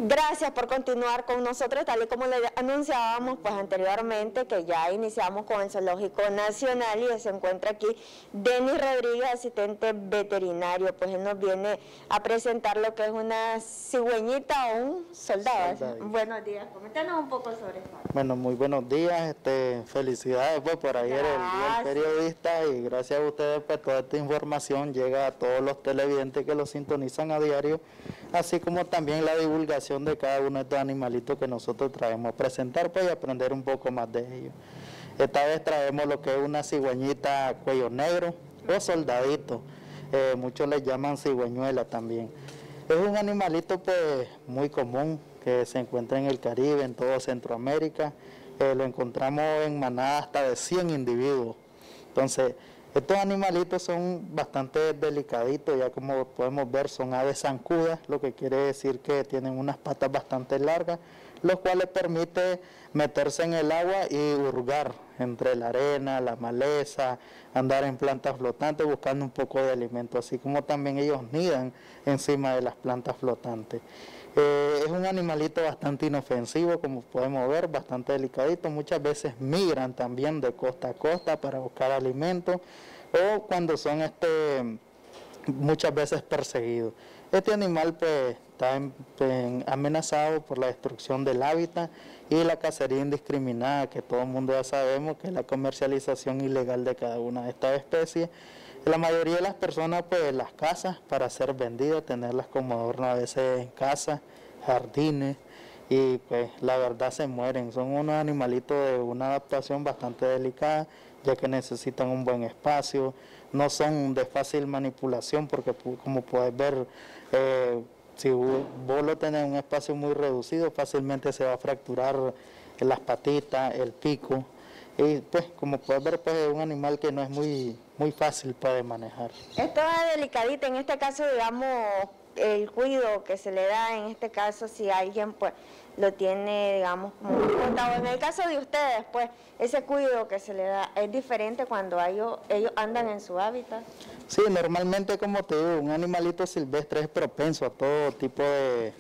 Gracias por continuar con nosotros, tal y como le anunciábamos pues anteriormente, que ya iniciamos con el Zoológico Nacional y se encuentra aquí Denis Rodríguez, asistente veterinario. Pues él nos viene a presentar lo que es una cigüeñita o un soldado. Buenos días, coméntanos un poco sobre eso. Bueno, muy buenos días, felicidades pues por ayer el Día del Periodista, y gracias a ustedes pues toda esta información llega a todos los televidentes que lo sintonizan a diario, así como también la divulgación de cada uno de estos animalitos que nosotros traemos a presentar pues y aprender un poco más de ellos. Esta vez traemos lo que es una cigüeñita cuello negro o soldadito, muchos le llaman cigüeñuela también. Es un animalito pues muy común que se encuentra en el Caribe, en todo Centroamérica. Lo encontramos en manadas hasta de 100 individuos. Entonces, estos animalitos son bastante delicaditos, ya como podemos ver son aves zancudas, lo que quiere decir que tienen unas patas bastante largas, los cuales permite meterse en el agua y hurgar entre la arena, la maleza, andar en plantas flotantes buscando un poco de alimento, así como también ellos nidan encima de las plantas flotantes. Es un animalito bastante inofensivo, como podemos ver, bastante delicadito. Muchas veces migran también de costa a costa para buscar alimento, o cuando son muchas veces perseguidos. Este animal pues está amenazado por la destrucción del hábitat y la cacería indiscriminada, que todo el mundo ya sabemos que es la comercialización ilegal de cada una de estas especies. La mayoría de las personas pues las cazan para ser vendidas, tenerlas como adorno a veces en casa, jardines, y pues la verdad se mueren. Son unos animalitos de una adaptación bastante delicada, ya que necesitan un buen espacio, no son de fácil manipulación porque como puedes ver, si vos lo tenés en un espacio muy reducido, fácilmente se va a fracturar las patitas, el pico. Y pues como puedes ver pues es un animal que no es muy fácil para manejar. Esto es delicadito, en este caso digamos el cuidado que se le da, en este caso si alguien pues lo tiene digamos como mascota, o en el caso de ustedes pues ese cuidado que se le da es diferente cuando ellos andan en su hábitat. Sí, normalmente como te digo, un animalito silvestre es propenso a todo tipo de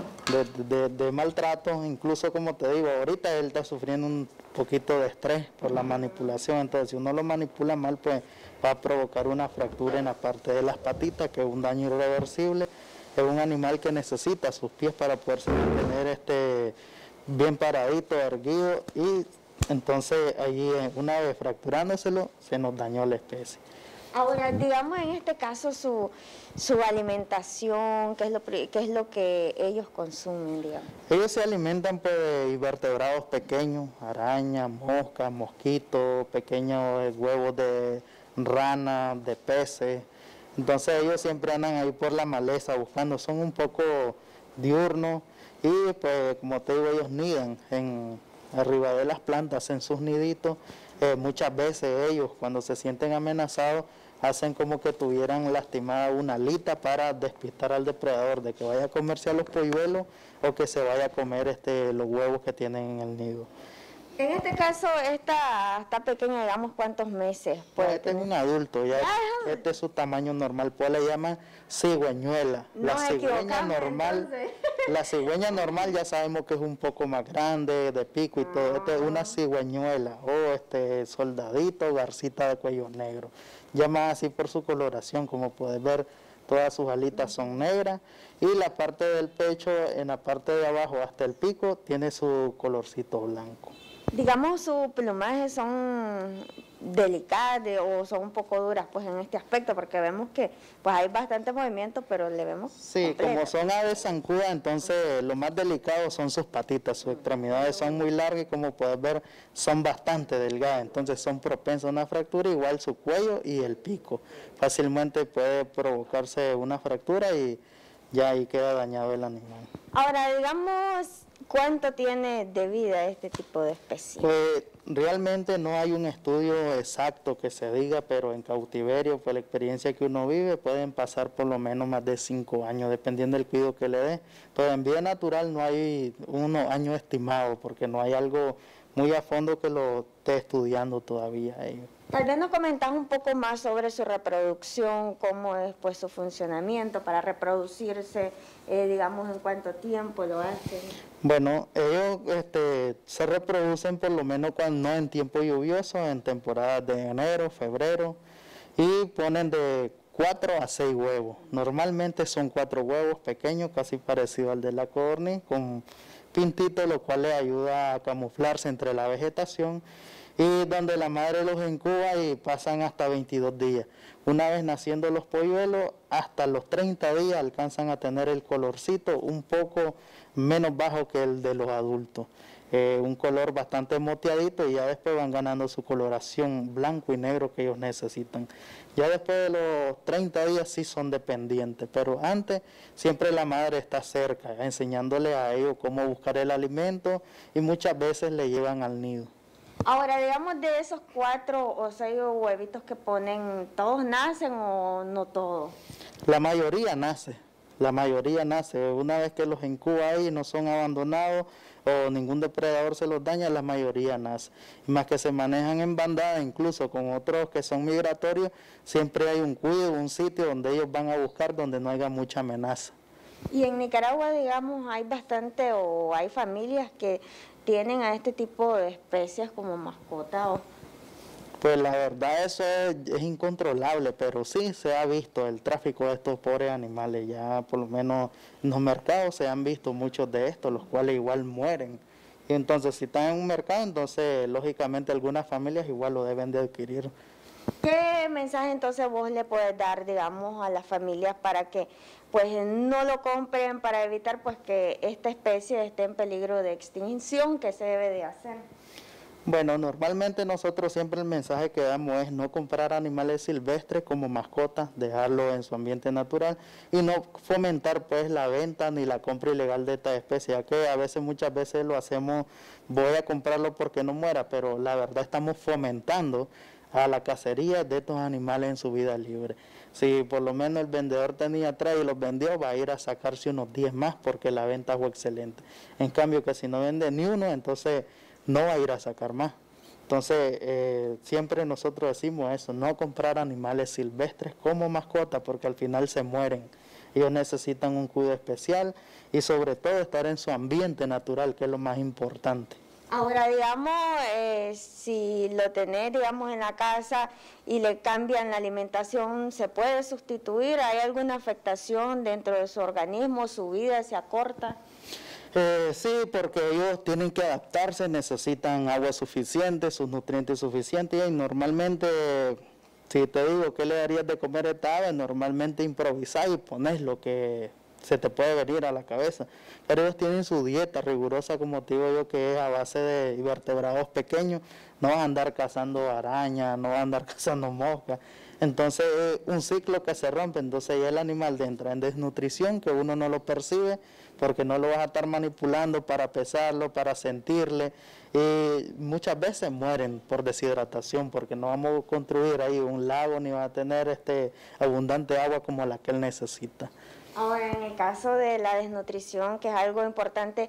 maltrato, incluso como te digo, ahorita él está sufriendo un poquito de estrés por la manipulación, entonces si uno lo manipula mal pues va a provocar una fractura en la parte de las patitas, que es un daño irreversible. Es un animal que necesita sus pies para poderse mantener bien paradito, erguido, y entonces allí una vez fracturándoselo se nos dañó la especie. Ahora, digamos en este caso su alimentación, ¿qué es lo que ellos consumen, digamos? Ellos se alimentan pues, de invertebrados pequeños, arañas, moscas, mosquitos, pequeños huevos de rana, de peces. Entonces ellos siempre andan ahí por la maleza buscando, son un poco diurnos y pues como te digo, ellos nidan arriba de las plantas, en sus niditos. Muchas veces ellos cuando se sienten amenazados hacen como que tuvieran lastimada una alita para despistar al depredador de que vaya a comerse a los polluelos o que se vaya a comer los huevos que tienen en el nido. En este caso, esta pequeña, digamos, ¿cuántos meses? Este es un adulto, ya este es su tamaño normal, pues le llaman cigüeñuela. La cigüeña normal ya sabemos que es un poco más grande, de pico y todo. Esta es una cigüeñuela o soldadito, garcita de cuello negro. Llama así por su coloración, como puedes ver, todas sus alitas son negras y la parte del pecho, en la parte de abajo hasta el pico, tiene su colorcito blanco. Digamos, sus plumajes son delicadas o son un poco duras pues en este aspecto, porque vemos que pues hay bastante movimiento, pero le vemos sí, completa. Como son aves zancudas, entonces lo más delicado son sus patitas, sus extremidades son muy largas y como puedes ver son bastante delgadas, entonces son propensas a una fractura, igual su cuello y el pico. Fácilmente puede provocarse una fractura y ya ahí queda dañado el animal. Ahora, digamos, ¿cuánto tiene de vida este tipo de especie? Pues realmente no hay un estudio exacto que se diga, pero en cautiverio, por la experiencia que uno vive, pueden pasar por lo menos más de 5 años, dependiendo del cuidado que le dé. Pero en vida natural no hay unos años estimados, porque no hay algo muy a fondo que lo esté estudiando todavía ellos. Tal vez nos comentás un poco más sobre su reproducción, cómo es pues su funcionamiento para reproducirse, digamos en cuánto tiempo lo hacen. Bueno, ellos se reproducen por lo menos cuando no en tiempo lluvioso, en temporadas de enero, febrero, y ponen de 4 a 6 huevos. Normalmente son 4 huevos pequeños, casi parecido al de la codorniz, con pintito, lo cual les ayuda a camuflarse entre la vegetación, y donde la madre los incuba y pasan hasta 22 días. Una vez naciendo los polluelos, hasta los 30 días alcanzan a tener el colorcito un poco menos bajo que el de los adultos. Un color bastante moteadito, y ya después van ganando su coloración blanco y negro que ellos necesitan. Ya después de los 30 días sí son dependientes, pero antes siempre la madre está cerca, enseñándole a ellos cómo buscar el alimento, y muchas veces le llevan al nido. Ahora, digamos, de esos 4 o 6 huevitos que ponen, ¿todos nacen o no todos? La mayoría nace. Una vez que los incuba ahí, no son abandonados o ningún depredador se los daña, la mayoría nace. Y más que se manejan en bandada, incluso con otros que son migratorios, siempre hay un cuido, un sitio donde ellos van a buscar donde no haya mucha amenaza. Y en Nicaragua, digamos, hay bastante o hay familias que tienen a este tipo de especies como mascota. Pues la verdad eso es incontrolable, pero sí se ha visto el tráfico de estos pobres animales. Ya por lo menos en los mercados se han visto muchos de estos, los cuales igual mueren. Y entonces si están en un mercado, entonces lógicamente algunas familias igual lo deben de adquirir. ¿Qué mensaje entonces vos le podés dar, digamos, a las familias para que pues no lo compren, para evitar pues que esta especie esté en peligro de extinción? ¿Qué se debe de hacer? Bueno, normalmente nosotros siempre el mensaje que damos es no comprar animales silvestres como mascotas, dejarlo en su ambiente natural y no fomentar pues la venta ni la compra ilegal de esta especie, ya que muchas veces lo hacemos, voy a comprarlo porque no muera, pero la verdad estamos fomentando a la cacería de estos animales en su vida libre. Si por lo menos el vendedor tenía 3 y los vendió, va a ir a sacarse unos 10 más porque la venta fue excelente. En cambio que si no vende ni uno, entonces no va a ir a sacar más. Entonces, siempre nosotros decimos eso, no comprar animales silvestres como mascotas porque al final se mueren. Ellos necesitan un cuidado especial y sobre todo estar en su ambiente natural, que es lo más importante. Ahora, digamos, si lo tenés, digamos, en la casa y le cambian la alimentación, ¿se puede sustituir? ¿Hay alguna afectación dentro de su organismo? ¿Su vida se acorta? Sí, porque ellos tienen que adaptarse, necesitan agua suficiente, sus nutrientes suficientes, y normalmente, si te digo qué le darías de comer a esta ave, normalmente improvisar y pones lo que se te puede venir a la cabeza. Pero ellos tienen su dieta rigurosa, como te digo yo, que es a base de invertebrados pequeños. No van a andar cazando arañas, no van a andar cazando moscas. Entonces es un ciclo que se rompe, entonces ya el animal entra en desnutrición, que uno no lo percibe, porque no lo vas a estar manipulando para pesarlo, para sentirle, y muchas veces mueren por deshidratación, porque no vamos a construir ahí un lago ni va a tener abundante agua como la que él necesita. Ahora, en el caso de la desnutrición, que es algo importante,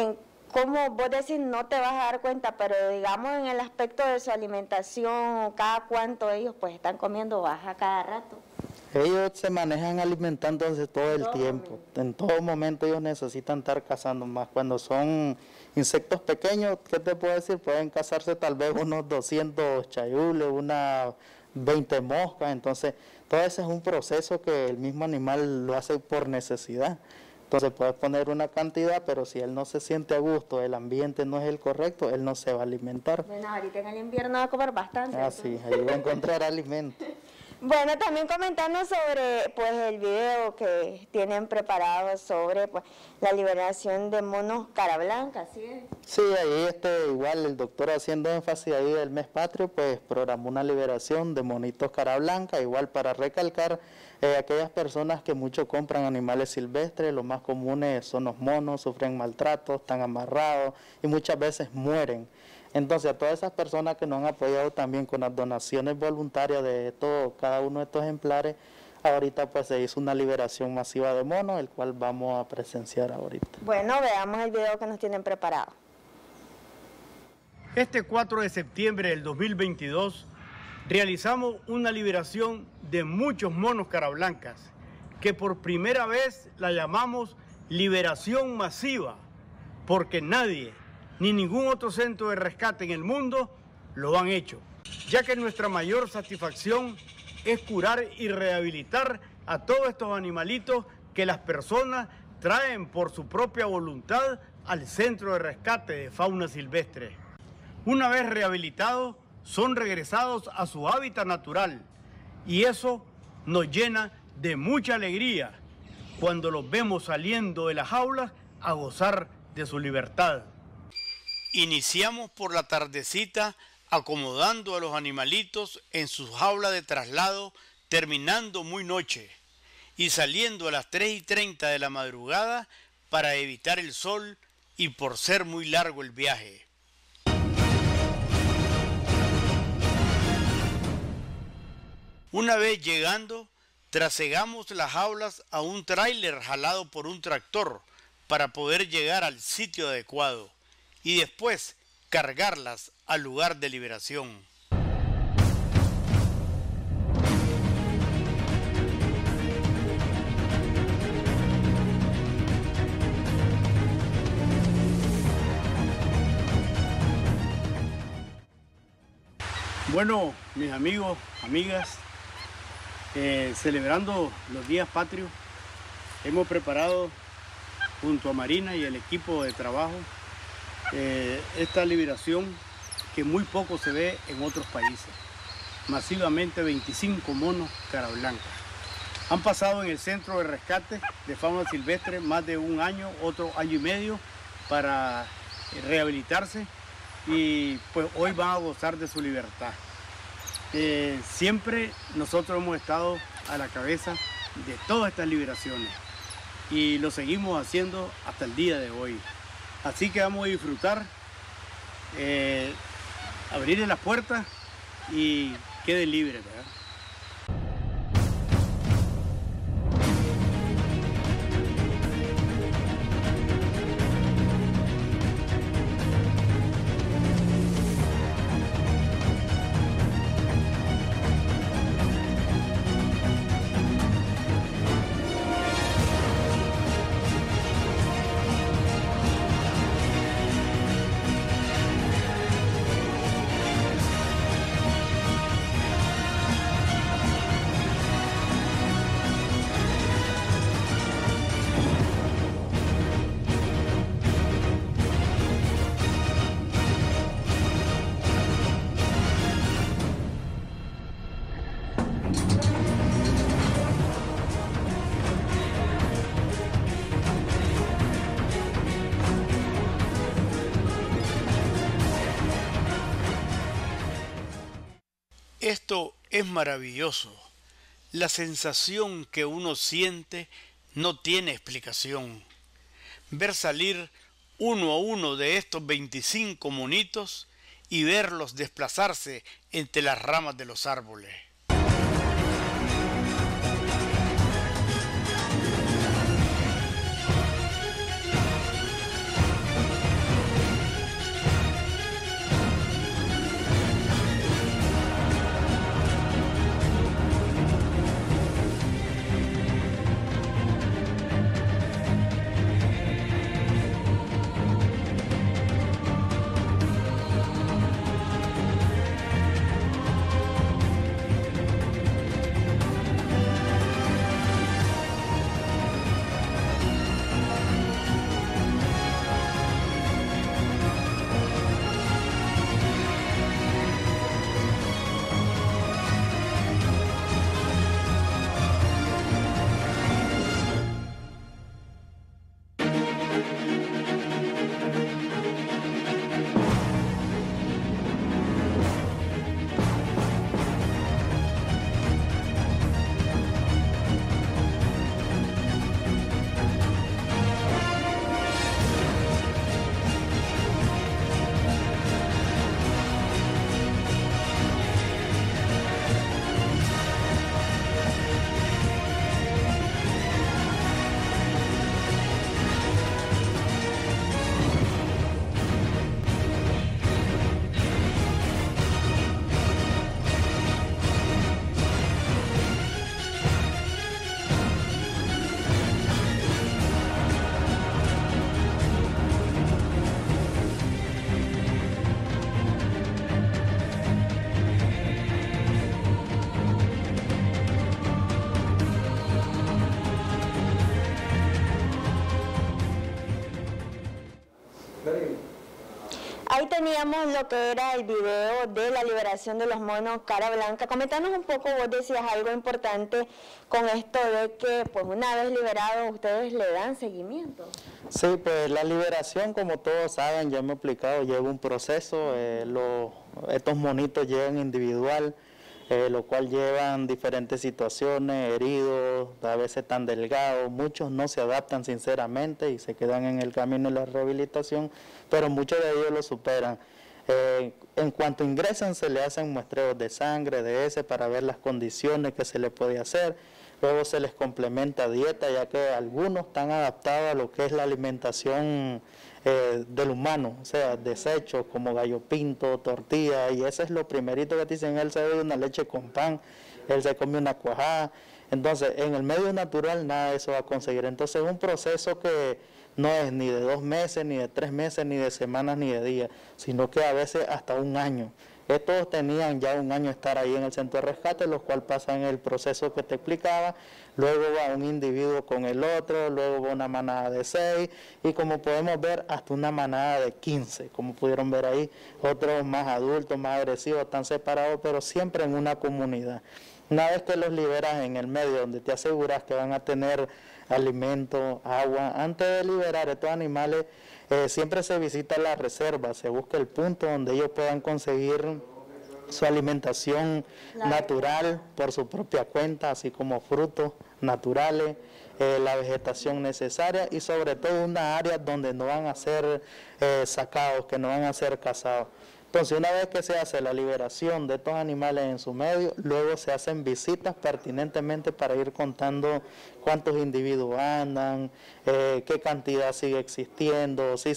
como vos decís, no te vas a dar cuenta, pero digamos en el aspecto de su alimentación, cada cuánto ellos pues están comiendo baja cada rato. Ellos se manejan alimentándose todo el tiempo. En todo momento ellos necesitan estar cazando más. Cuando son insectos pequeños, ¿qué te puedo decir? Pueden cazarse tal vez unos 200 chayules, unas 20 moscas. Entonces, todo ese es un proceso que el mismo animal lo hace por necesidad. Entonces puedes poner una cantidad, pero si él no se siente a gusto, el ambiente no es el correcto, él no se va a alimentar. Bueno, ahorita en el invierno va a comer bastante. Ah, sí, ahí va a encontrar alimento. Bueno, también comentarnos sobre pues el video que tienen preparado sobre pues la liberación de monos cara blanca, ¿sí es? Sí, ahí igual el doctor, haciendo énfasis ahí del mes patrio, pues programó una liberación de monitos cara blanca, igual para recalcar aquellas personas que mucho compran animales silvestres. Los más comunes son los monos, sufren maltratos, están amarrados y muchas veces mueren. Entonces, a todas esas personas que nos han apoyado también con las donaciones voluntarias de cada uno de estos ejemplares, ahorita pues se hizo una liberación masiva de monos, el cual vamos a presenciar ahorita. Bueno, veamos el video que nos tienen preparado. Este 4 de septiembre del 2022 realizamos una liberación de muchos monos carablancas, que por primera vez la llamamos liberación masiva, porque nadie, ni ningún otro centro de rescate en el mundo lo han hecho, ya que nuestra mayor satisfacción es curar y rehabilitar a todos estos animalitos que las personas traen por su propia voluntad al centro de rescate de fauna silvestre. Una vez rehabilitados, son regresados a su hábitat natural y eso nos llena de mucha alegría cuando los vemos saliendo de las jaulas a gozar de su libertad. Iniciamos por la tardecita acomodando a los animalitos en sus jaulas de traslado, terminando muy noche y saliendo a las 3:30 de la madrugada para evitar el sol y por ser muy largo el viaje. Una vez llegando, trasegamos las jaulas a un tráiler jalado por un tractor para poder llegar al sitio adecuado y después cargarlas al lugar de liberación. Bueno, mis amigos, amigas, celebrando los días patrios, hemos preparado junto a Marina y el equipo de trabajo esta liberación que muy poco se ve en otros países. Masivamente 25 monos carablancas. Han pasado en el centro de rescate de fauna silvestre más de un año, otro año y medio para rehabilitarse y pues hoy van a gozar de su libertad. Siempre nosotros hemos estado a la cabeza de todas estas liberaciones y lo seguimos haciendo hasta el día de hoy. Así que vamos a disfrutar, abrirle las puertas y queden libres, ¿verdad? Esto es maravilloso. La sensación que uno siente no tiene explicación. Ver salir uno a uno de estos 25 monitos y verlos desplazarse entre las ramas de los árboles. Ahí teníamos lo que era el video de la liberación de los monos cara blanca. Comentanos un poco, vos decías algo importante con esto de que pues una vez liberados ustedes le dan seguimiento. Sí, pues la liberación, como todos saben, ya me he explicado, lleva un proceso. Estos monitos llegan individual, lo cual llevan diferentes situaciones, heridos, a veces tan delgados. Muchos no se adaptan sinceramente y se quedan en el camino de la rehabilitación, pero muchos de ellos lo superan. En cuanto ingresan se le hacen muestreos de sangre, de heces, para ver las condiciones que se le puede hacer. Luego se les complementa dieta, ya que algunos están adaptados a lo que es la alimentación del humano, o sea, desechos como gallo pinto, tortilla, y eso es lo primerito que te dicen. Él se bebe una leche con pan, él se come una cuajada. Entonces, en el medio natural nada de eso va a conseguir. Entonces, es un proceso que no es ni de 2 meses, ni de 3 meses, ni de semanas, ni de días, sino que a veces hasta un año. Estos tenían ya un año estar ahí en el centro de rescate, los cuales pasan el proceso que te explicaba. Luego va un individuo con el otro, luego va una manada de 6 y, como podemos ver, hasta una manada de 15, como pudieron ver ahí. Otros más adultos, más agresivos, están separados, pero siempre en una comunidad. Una vez que los liberas en el medio, donde te aseguras que van a tener alimento, agua, antes de liberar estos animales, siempre se visita la reserva, se busca el punto donde ellos puedan conseguir su alimentación natural por su propia cuenta, así como frutos naturales, la vegetación necesaria y sobre todo una área donde no van a ser sacados, que no van a ser cazados. Entonces, una vez que se hace la liberación de estos animales en su medio, luego se hacen visitas pertinentemente para ir contando cuántos individuos andan, qué cantidad sigue existiendo, si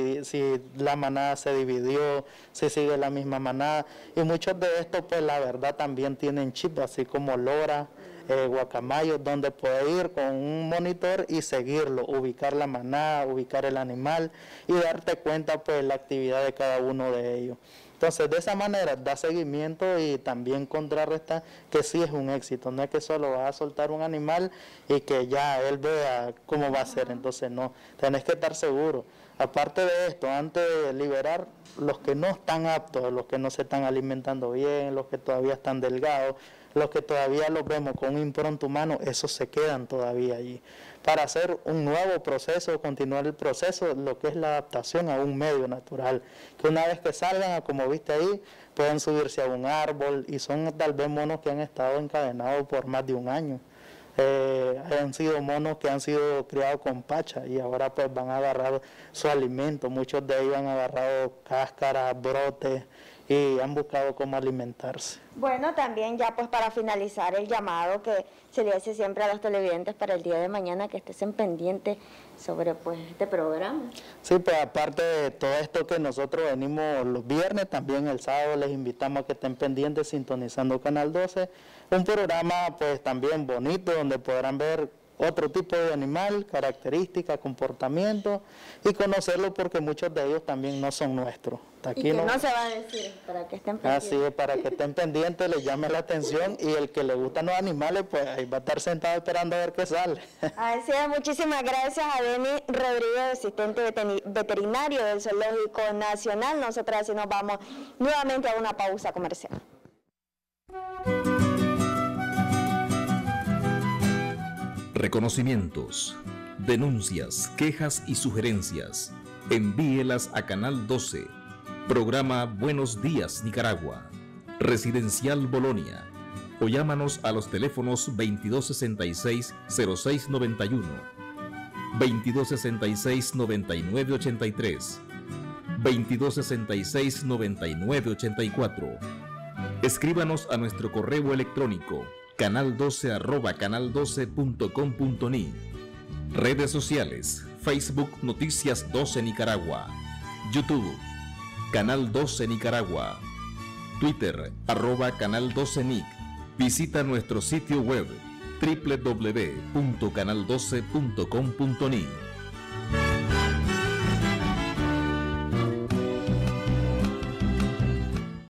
la manada se dividió, si sigue la misma manada. Y muchos de estos, pues la verdad, también tienen chip, así como lora, guacamayos, donde puede ir con un monitor y seguirlo, ubicar la manada, ubicar el animal y darte cuenta pues la actividad de cada uno de ellos. Entonces, de esa manera da seguimiento y también contrarresta que sí es un éxito. No es que solo vas a soltar un animal y que ya él vea cómo va a ser. Entonces, no, tenés que estar seguro. Aparte de esto, antes de liberar, los que no están aptos, los que no se están alimentando bien, los que todavía están delgados, los que todavía los vemos con un impronto humano, esos se quedan todavía allí. Para hacer un nuevo proceso, continuar el proceso, lo que es la adaptación a un medio natural. Que una vez que salgan, como viste ahí, pueden subirse a un árbol y son tal vez monos que han estado encadenados por más de un año. Han sido monos que han sido criados con pacha y ahora pues van a agarrar su alimento. Muchos de ellos han agarrado cáscaras, brotes y han buscado cómo alimentarse. Bueno, también ya pues para finalizar el llamado que se le hace siempre a los televidentes para el día de mañana, que estén pendientes sobre pues este programa. Sí, pues aparte de todo esto que nosotros venimos los viernes, también el sábado les invitamos a que estén pendientes sintonizando Canal 12, un programa pues también bonito donde podrán ver otro tipo de animal, características, comportamiento y conocerlo, porque muchos de ellos también no son nuestros. Aquí y que no se va a decir, para que estén pendientes. Así es, para que estén pendientes, les llame la atención y el que le gustan los animales, pues ahí va a estar sentado esperando a ver qué sale. Así es, muchísimas gracias a Denis Rodríguez, asistente veterinario del Zoológico Nacional. Nosotras así nos vamos nuevamente a una pausa comercial. Reconocimientos, denuncias, quejas y sugerencias. Envíelas a Canal 12. Programa Buenos Días Nicaragua, Residencial Bolonia, o llámanos a los teléfonos 2266-0691, 2266-9983, 2266-9984. Escríbanos a nuestro correo electrónico canal12@canal12.com.ni. Redes sociales: Facebook Noticias 12 Nicaragua, YouTube Canal 12 Nicaragua, Twitter @Canal 12 Nic. Visita nuestro sitio web www.canal12.com.ni.